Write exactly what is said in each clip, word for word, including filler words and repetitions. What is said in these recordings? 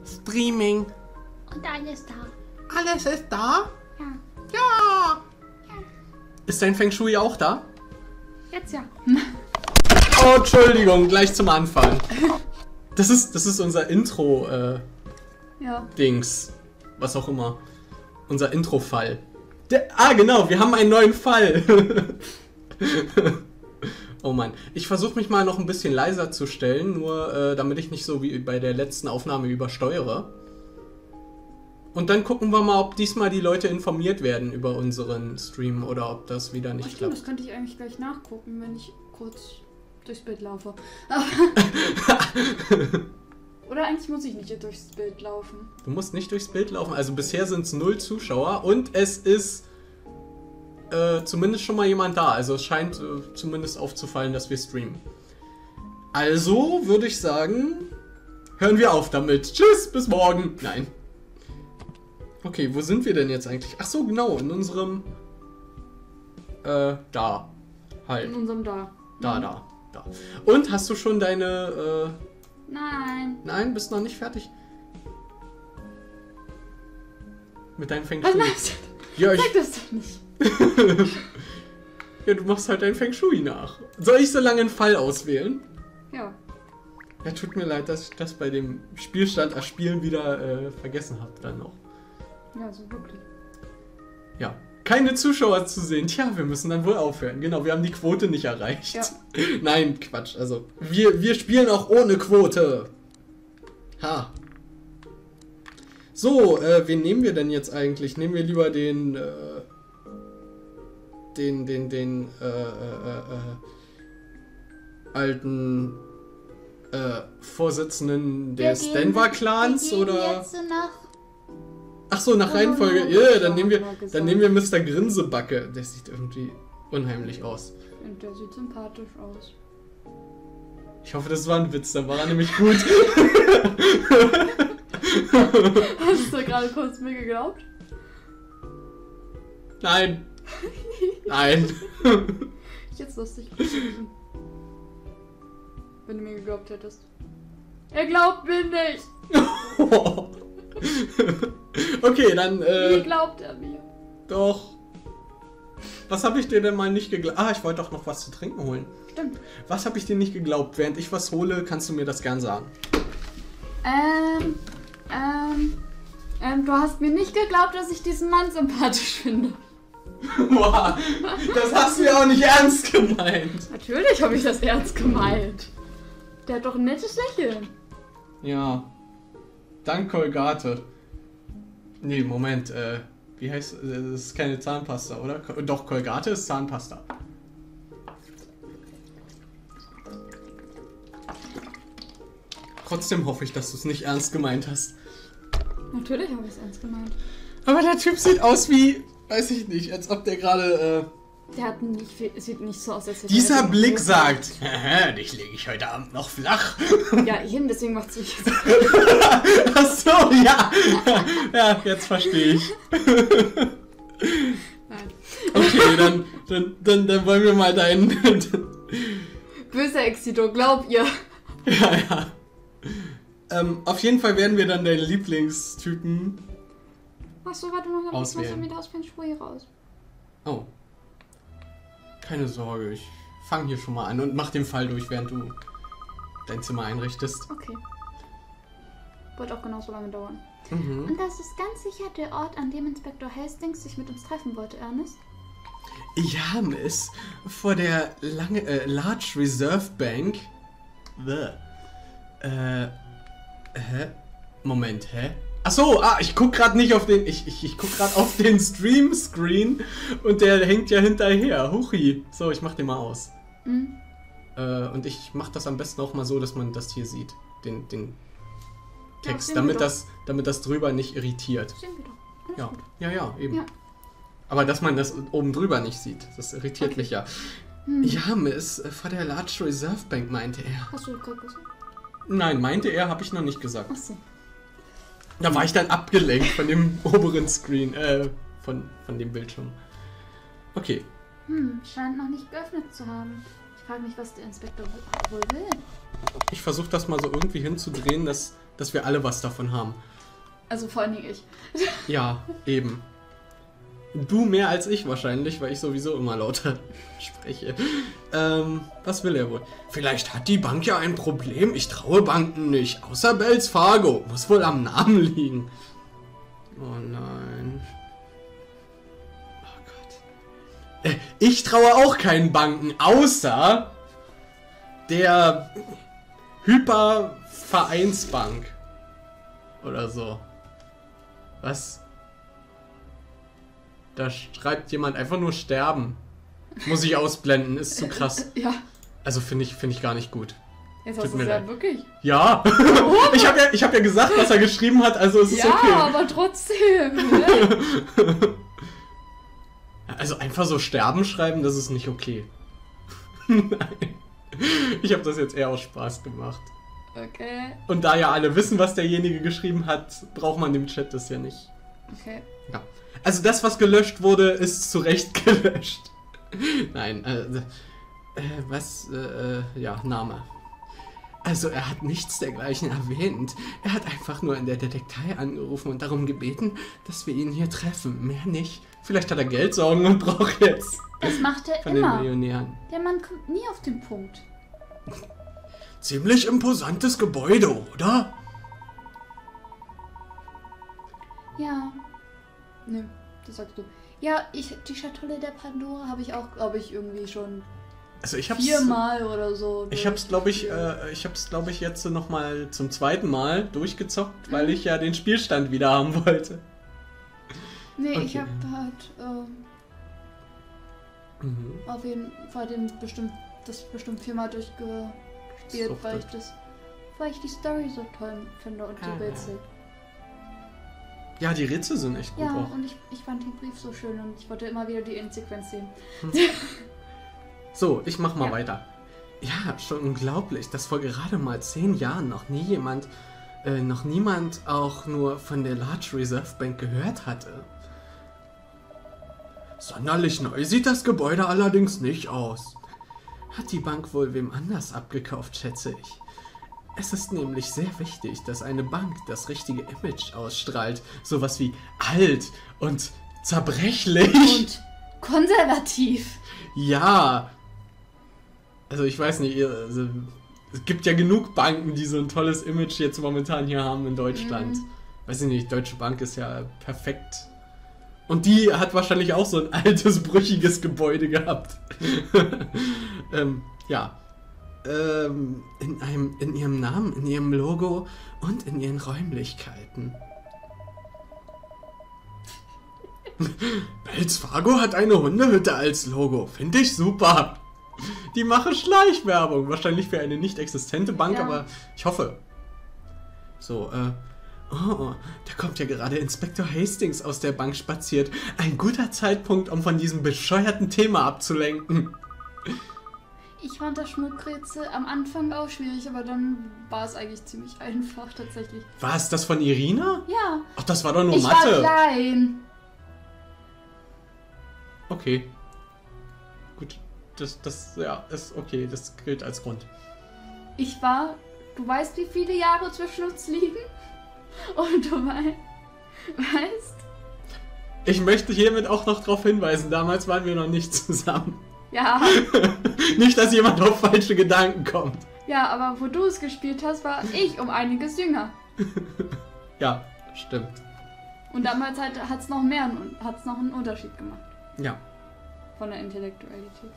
Streaming. Und alles da. Alles ist da? Ja. Ja. Ist dein Feng Shui auch da? Jetzt ja. Oh, Entschuldigung, gleich zum Anfang. Das ist, das ist unser Intro, äh, Ja. Dings. Was auch immer. Unser Intro-Fall. Der, ah, genau, wir haben einen neuen Fall. Oh Mann. Ich versuche mich mal noch ein bisschen leiser zu stellen, nur äh, damit ich nicht so wie bei der letzten Aufnahme übersteuere. Und dann gucken wir mal, ob diesmal die Leute informiert werden über unseren Stream oder ob das wieder nicht Oh, stimmt, klappt. das könnte ich eigentlich gleich nachgucken, wenn ich kurz durchs Bild laufe. Oder eigentlich muss ich nicht durchs Bild laufen. Du musst nicht durchs Bild laufen. Also bisher sind es null Zuschauer und es ist äh, zumindest schon mal jemand da. Also es scheint äh, zumindest aufzufallen, dass wir streamen. Also würde ich sagen, hören wir auf damit. Tschüss, bis morgen. Nein. Okay, wo sind wir denn jetzt eigentlich? Ach so, genau, in unserem äh, da. Halt. In unserem da. Da, da, da. Und hast du schon deine äh, Nein. Nein, bist noch nicht fertig? Mit deinem Feng Was Shui. machst du? Ja, ich, Sag das doch nicht. ja, du machst halt dein Feng Shui nach. Soll ich so lange einen Fall auswählen? Ja. Ja, tut mir leid, dass ich das bei dem Spielstand erspielen wieder äh, vergessen habe dann noch. Ja, so wirklich. Ja. Keine Zuschauer zu sehen. Tja, wir müssen dann wohl aufhören. Genau, wir haben die Quote nicht erreicht. Ja. Nein, Quatsch. Also, wir, wir spielen auch ohne Quote. Ha. So, äh, wen nehmen wir denn jetzt eigentlich? Nehmen wir lieber den, äh, den, den, den, äh, äh, äh, alten, äh, Vorsitzenden des Denver-Clans, oder? Jetzt so nach Ach so, nach Oh, Reihenfolge. no, no, Ja, no, dann no, nehmen wir, no, no, dann nehmen wir Mister Grinsebacke. Der sieht irgendwie unheimlich aus. Und der sieht sympathisch aus. Ich hoffe, das war ein Witz, dann war er nämlich gut. Hast du gerade kurz mir geglaubt? Nein. Nein. Ich hätte es lustig gefunden. Wenn du mir geglaubt hättest. Er glaubt mir nicht! Okay, dann, Wie äh, glaubt er mir? doch. Was habe ich dir denn mal nicht geglaubt? Ah, ich wollte doch noch was zu trinken holen. Stimmt. Was habe ich dir nicht geglaubt? Während ich was hole, kannst du mir das gern sagen. Ähm, ähm, ähm, du hast mir nicht geglaubt, dass ich diesen Mann sympathisch finde. Boah, das hast du ja auch nicht ernst gemeint. Natürlich habe ich das ernst gemeint. Der hat doch ein nettes Lächeln. Ja. Dank Colgate. Nee, Moment, äh, wie heißt, äh, das ist keine Zahnpasta, oder? Ko- Doch, Colgate ist Zahnpasta. Trotzdem hoffe ich, dass du es nicht ernst gemeint hast. Natürlich habe ich es ernst gemeint. Aber der Typ sieht aus wie, weiß ich nicht, als ob der gerade, äh, Der hat nicht viel, sieht nicht so aus, als hätte dieser er- Blick sagt, haha, dich lege ich heute Abend noch flach. Ja, eben, deswegen macht sich jetzt. Ach so, ja. Ja, jetzt verstehe ich. Nein. Okay, dann, dann, dann, dann wollen wir mal deinen... Böser Exito, glaub ihr. Ja, ja. Ähm, auf jeden Fall werden wir dann deinen Lieblingstypen... Achso, warte mal, was Auswählen. machst du mit aus Feng Shui raus? Oh. Keine Sorge, ich fange hier schon mal an und mach den Fall durch, während du dein Zimmer einrichtest. Okay. Wird auch genauso lange dauern. Mhm. Und das ist ganz sicher der Ort, an dem Inspektor Hastings sich mit uns treffen wollte, Ernest? Ja, Miss. Vor der lange, äh, Large Reserve Bank. Bäh. Äh. Hä? Moment, hä? Ach so, ah, ich guck gerade nicht auf den. Ich, ich, ich guck gerade auf den Stream-Screen und der hängt ja hinterher. Huchi. So, ich mach den mal aus. Mhm. Äh, und ich mach das am besten auch mal so, dass man das hier sieht. Den, den Text. sehen wir damit, doch. das, damit das drüber nicht irritiert. Sehen wir doch. Alles Ja, gut. ja, ja, eben. Ja. Aber dass man das oben drüber nicht sieht, das irritiert Okay. mich ja. Hm. Ja, Miss, äh, vor der Large Reserve Bank, meinte er. Hast du gerade gesagt? Nein, meinte er, habe ich noch nicht gesagt. Achso. Da war ich dann abgelenkt von dem oberen Screen, äh, von, von dem Bildschirm. Okay. Hm, scheint noch nicht geöffnet zu haben. Ich frage mich, was der Inspektor wohl will. Ich versuche das mal so irgendwie hinzudrehen, dass, dass wir alle was davon haben. Also vor allen Dingen ich. Ja, eben. Du mehr als ich wahrscheinlich, weil ich sowieso immer lauter spreche. Ähm, was will er wohl? Vielleicht hat die Bank ja ein Problem. Ich traue Banken nicht. Außer Bells Fargo. Muss wohl am Namen liegen. Oh nein. Oh Gott. Äh, ich traue auch keinen Banken, außer der Hypervereinsbank. Oder so. Was? Da schreibt jemand einfach nur sterben. Muss ich ausblenden, ist zu krass. Ja. Also finde ich, find ich gar nicht gut. Jetzt hast du es ja wirklich. Ja. ich habe ja, ich hab ja gesagt, was er geschrieben hat, also es ist ja, okay. Ja, aber trotzdem. Ne? Also einfach so sterben schreiben, das ist nicht okay. Nein. Ich habe das jetzt eher aus Spaß gemacht. Okay. Und da ja alle wissen, was derjenige geschrieben hat, braucht man dem Chat das ja nicht. Okay. Ja. Also das, was gelöscht wurde, ist zu Recht gelöscht. Nein, äh, äh was, äh, ja, Name. Also er hat nichts dergleichen erwähnt. Er hat einfach nur in der Detektei angerufen und darum gebeten, dass wir ihn hier treffen. Mehr nicht. Vielleicht hat er Geldsorgen und braucht jetzt das macht er von immer. den Millionären. Der Mann kommt nie auf den Punkt. Ziemlich imposantes Gebäude, oder? Ja. Nö, das sagst du. Ja, ich, die Schatulle der Pandora habe ich auch, glaube ich, irgendwie schon Also ich hab's, viermal oder so. Ich hab's, glaube ich, äh, ich hab's, glaube ich, jetzt noch mal zum zweiten Mal durchgezockt, weil ich ja den Spielstand wieder haben wollte. Nee, Okay. ich habe halt ähm, Mhm. auf jeden Fall den bestimmt, das bestimmt viermal durchgespielt, So weil ich gut. das, weil ich die Story so toll finde und die Ah. Rätsel. Ja, die Rätsel sind echt gut Ja, auch. und ich, ich fand den Brief so schön und ich wollte immer wieder die Endsequenz sehen. So, ich mach mal Ja. weiter. Ja, schon unglaublich, dass vor gerade mal zehn Jahren noch nie jemand, äh, noch niemand auch nur von der Large Reserve Bank gehört hatte. Sonderlich neu sieht das Gebäude allerdings nicht aus. Hat die Bank wohl wem anders abgekauft, schätze ich. Es ist nämlich sehr wichtig, dass eine Bank das richtige Image ausstrahlt. Sowas wie alt und zerbrechlich. Und konservativ. Ja. Also ich weiß nicht, ihr- also, es gibt ja genug Banken, die so ein tolles Image jetzt momentan hier haben in Deutschland. Mhm. Weiß ich nicht, Deutsche Bank ist ja perfekt. Und die hat wahrscheinlich auch so ein altes, brüchiges Gebäude gehabt. ähm, ja. Ähm, in, einem, in ihrem Namen, in ihrem Logo und in ihren Räumlichkeiten. Wells Fargo hat eine Hundehütte als Logo. Finde ich super. Die machen Schleichwerbung. Wahrscheinlich für eine nicht existente Bank, Ja. aber ich hoffe. So, äh. Oh, da kommt ja gerade Inspektor Hastings aus der Bank spaziert. Ein guter Zeitpunkt, um von diesem bescheuerten Thema abzulenken. Ich fand das Schmuckrätsel am Anfang auch schwierig, aber dann war es eigentlich ziemlich einfach tatsächlich. War es das von Irina? Ja. Ach, das war doch nur Ich war Mathe. klein. Okay. Gut. Das, das, ja, ist okay. Das gilt als Grund. Ich war, du weißt, wie viele Jahre zwischen uns liegen? Und du wei weißt? Ich möchte hiermit auch noch darauf hinweisen, damals waren wir noch nicht zusammen. Ja, Nicht, dass jemand auf falsche Gedanken kommt. ja, aber wo du es gespielt hast, war ich um einiges jünger. Ja, stimmt. Und damals hat es noch mehr, hat's noch einen Unterschied gemacht Ja. von der Intellektualität.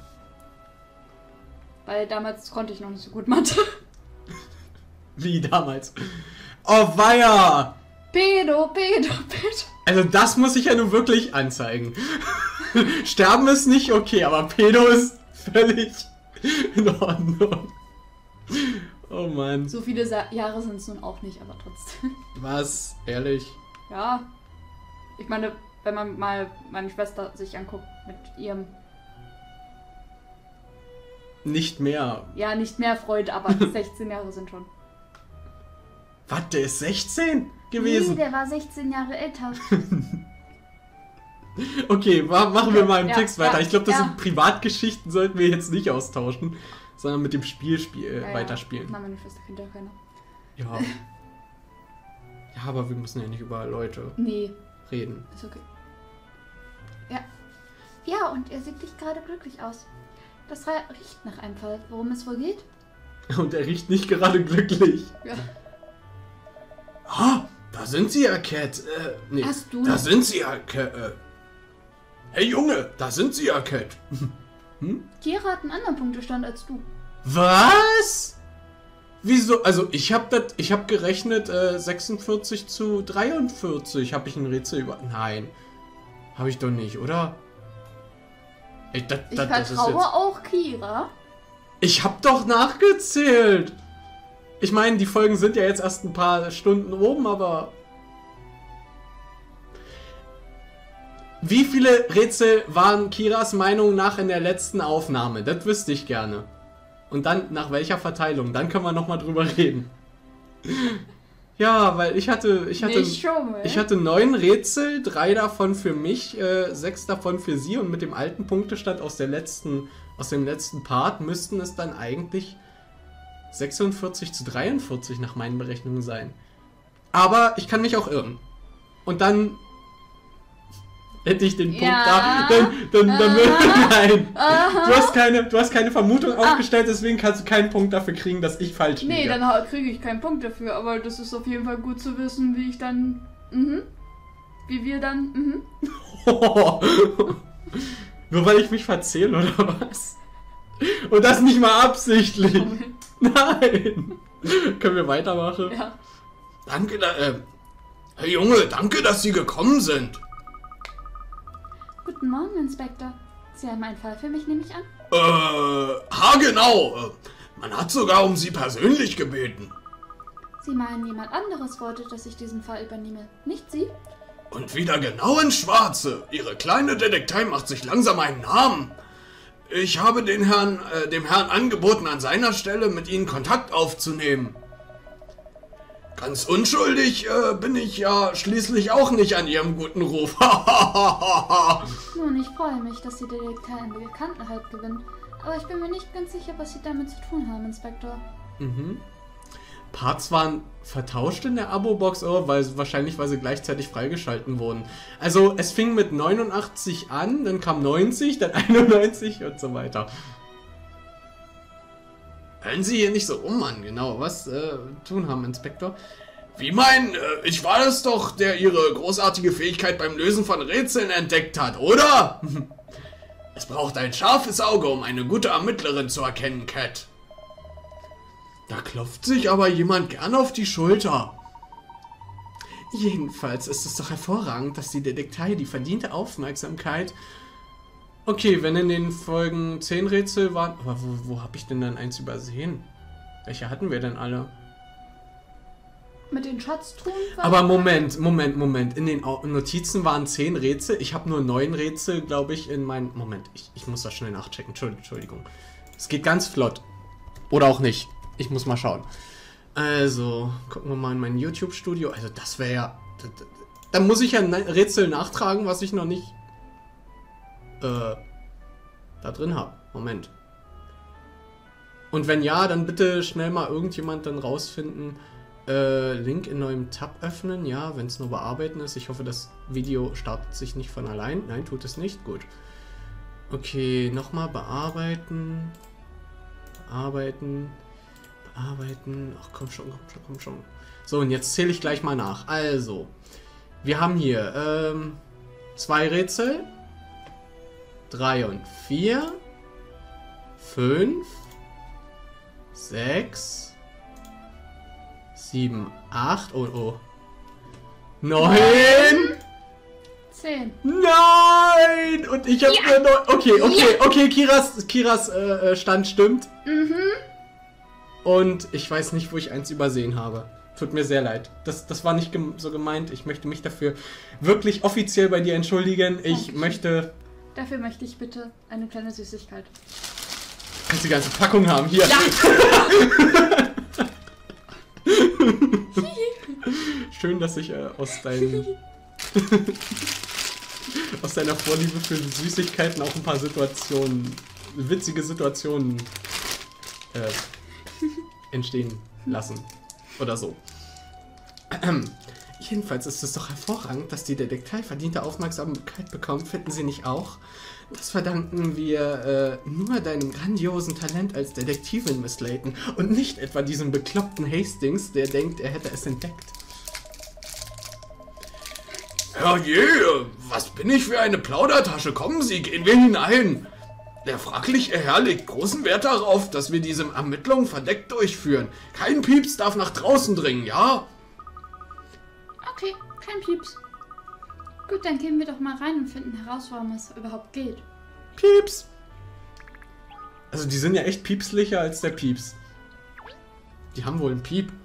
Weil damals konnte ich noch nicht so gut Mathe. Wie damals. Oh, weia! Pedo, Pedo, Pedo. Also das muss ich ja nun wirklich anzeigen. Sterben ist nicht okay, aber Pedo ist völlig in Ordnung. Oh Mann. So viele Sa Jahre sind es nun auch nicht, aber trotzdem. Was? Ehrlich? Ja. Ich meine, wenn man mal meine Schwester sich anguckt mit ihrem, Nicht mehr. ja, nicht mehr Freund, aber sechzehn Jahre sind schon. Was, der ist sechzehn Nee, gewesen? der war sechzehn Jahre älter. Okay, ma machen wir mal im Ja, Text weiter. ja, Ich glaube, das ja. sind Privatgeschichten, sollten wir jetzt nicht austauschen. sondern mit dem Spiel spiel, Ja, weiterspielen. Ja. Na, meine Schwester kennt ja keiner. Ja. Ja, aber wir müssen ja nicht über Leute Nee, reden. ist okay. Ja, und er sieht nicht gerade glücklich aus. Das riecht nach einem Fall. Worum es wohl geht? Und er riecht nicht gerade glücklich. Ja. Ah, da sind sie ja, Cat. Äh, nee, Hast du da noch- sind sie ja, Cat. Äh. Hey Junge, da sind sie ja, Cat. Hm? Kira hat einen anderen Punktestand als du. Was? Wieso? Also ich habe das, ich habe gerechnet äh, sechsundvierzig zu dreiundvierzig. Habe ich ein Rätsel über? Nein, habe ich doch nicht, oder? Ich, das, Ich das, das ist vertraue jetzt, auch Kira. ich habe doch nachgezählt. Ich meine, die Folgen sind ja jetzt erst ein paar Stunden oben, aber wie viele Rätsel waren Kiras Meinung nach in der letzten Aufnahme? Das wüsste ich gerne. Und dann, nach welcher Verteilung? Dann können wir nochmal drüber reden. Ja, weil ich hatte, ich hatte, Nicht schon, ey. ich hatte neun Rätsel, drei davon für mich, äh, sechs davon für sie und mit dem alten Punktestand aus der letzten, aus dem letzten Part müssten es dann eigentlich sechsundvierzig zu dreiundvierzig nach meinen Berechnungen sein. Aber ich kann mich auch irren. Und dann hätte ich den Punkt Ja. da. Dann, dann, dann, Aha. nein. Aha. Du hast keine, du hast keine Vermutung aufgestellt, deswegen kannst du keinen Punkt dafür kriegen, dass ich falsch liege. Nee, dann ha- kriege ich keinen Punkt dafür, aber das ist auf jeden Fall gut zu wissen, wie ich dann. Mhm. Wie wir dann. Mhm. Nur weil ich mich verzähle, oder was? Und das nicht mal absichtlich. Nein. Können wir weitermachen? Ja. Danke, da, äh, hey Junge, danke, dass Sie gekommen sind. Guten Morgen, Inspektor. Sie haben einen Fall für mich, nehme ich an? Äh, ha genau. Äh, Man hat sogar um Sie persönlich gebeten. Sie meinen, jemand anderes wollte, dass ich diesen Fall übernehme. Nicht Sie? Und wieder genau ins Schwarze. Ihre kleine Detektei macht sich langsam einen Namen. Ich habe den Herrn, äh, dem Herrn angeboten, an seiner Stelle mit Ihnen Kontakt aufzunehmen. Ganz unschuldig äh, bin ich ja schließlich auch nicht an Ihrem guten Ruf. Nun, ich freue mich, dass die Detektei an Bekanntenheit gewinnt. Aber ich bin mir nicht ganz sicher, was Sie damit zu tun haben, Inspektor. Mhm. Parts waren vertauscht in der Abo-Box, oh, weil, wahrscheinlich, weil sie gleichzeitig freigeschalten wurden. Also, es fing mit neunundachtzig an, dann kam neunzig, dann einundneunzig und so weiter. Hören Sie hier nicht so um, Mann, genau, was äh, tun haben, Inspektor? Wie mein, äh, ich war es doch, der Ihre großartige Fähigkeit beim Lösen von Rätseln entdeckt hat, oder? Es braucht ein scharfes Auge, um eine gute Ermittlerin zu erkennen, Cat. Da klopft sich aber jemand gern auf die Schulter. Jedenfalls ist es doch hervorragend, dass die Detektei die verdiente Aufmerksamkeit... Okay, wenn in den Folgen zehn Rätsel waren... Aber wo, wo habe ich denn dann eins übersehen? Welche hatten wir denn alle? Mit den Schatztruhen? war- Aber Moment, Moment, Moment. In den Au- Notizen waren zehn Rätsel. Ich habe nur neun Rätsel, glaube ich, in meinen... Moment, ich, ich muss das schnell nachchecken. Entschuldigung, Entschuldigung. Es geht ganz flott. Oder auch nicht. Ich muss mal schauen. Also, gucken wir mal in mein YouTube-Studio. Also, das wäre ja... Da, da, da muss ich ja ein Rätsel nachtragen, was ich noch nicht... Äh, da drin habe. Moment. Und wenn ja, dann bitte schnell mal irgendjemand dann rausfinden... Äh, Link in neuem Tab öffnen, ja, wenn es nur bearbeiten ist. Ich hoffe, das Video startet sich nicht von allein. Nein, tut es nicht. Gut. Okay, nochmal bearbeiten. Bearbeiten. Bearbeiten. Ach, komm schon, komm schon, komm schon. So, und jetzt zähle ich gleich mal nach. Also, wir haben hier ähm, zwei Rätsel. Drei und vier. Fünf. Sechs. Sieben, acht, oh, oh. Neun! Zehn. Nein! Und ich hab nur neun. Okay, okay, okay, Kiras, Kiras äh, Stand stimmt. Mhm. Und ich weiß nicht, wo ich eins übersehen habe. Tut mir sehr leid. Das, das war nicht gem so gemeint. Ich möchte mich dafür wirklich offiziell bei dir entschuldigen. Ich Dankeschön. möchte... Dafür möchte ich bitte eine kleine Süßigkeit. Kannst die ganze Packung haben. Hier. Ja! Schön, dass ich äh, aus deinem... aus deiner Vorliebe für Süßigkeiten auch ein paar Situationen, witzige Situationen äh, entstehen lassen. Oder so. Jedenfalls ist es doch hervorragend, dass die Detektei verdiente Aufmerksamkeit bekommt, finden Sie nicht auch? Das verdanken wir äh, nur deinem grandiosen Talent als Detektivin, Miss Layton, und nicht etwa diesem bekloppten Hastings, der denkt, er hätte es entdeckt. Herrje, was bin ich für eine Plaudertasche? Kommen Sie, gehen wir hinein. Der fragliche Herr legt großen Wert darauf, dass wir diese Ermittlungen verdeckt durchführen. Kein Pieps darf nach draußen dringen, ja? Okay, kein Pieps. Gut, dann gehen wir doch mal rein und finden heraus, worum es überhaupt geht. Pieps! Also die sind ja echt piepslicher als der Pieps. Die haben wohl einen Piep.